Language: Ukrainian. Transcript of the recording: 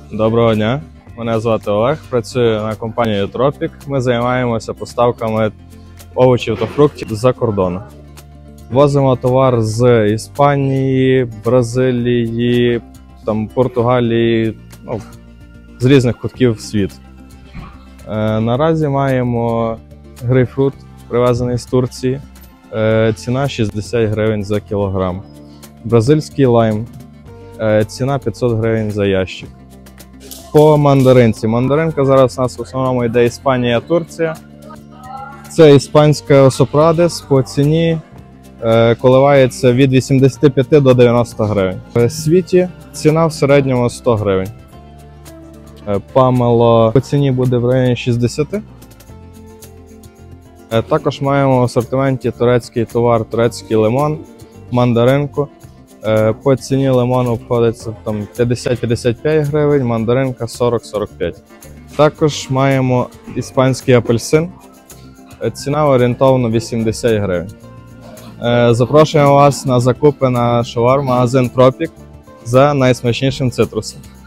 Доброго дня, мене звати Олег, працюю на компанії Тропік. Ми займаємося поставками овочів та фруктів за кордону. Возимо товар з Іспанії, Бразилії, Португалії, з різних кутків світу. Наразі маємо грейпфрут, привезений з Турції, ціна 60 гривень за кілограм. Бразильський лайм, ціна 500 гривень за ящик. По мандаринці. Мандаринка зараз у нас в основному йде Іспанія, Турція. Це іспанська Осопрадес, по ціні коливається від 85 до 90 гривень. В світі ціна в середньому 100 гривень. Памело по ціні буде в районі 60. Також маємо в асортименті турецький товар, турецький лимон, мандаринку. По ціні лимону обходиться 50-55 гривень, мандаринка 40-45. Також маємо іспанський апельсин. Ціна орієнтовно 80 гривень. Запрошуємо вас на закупи на шовар-магазин Тропік за найсмачнішим цитрусом.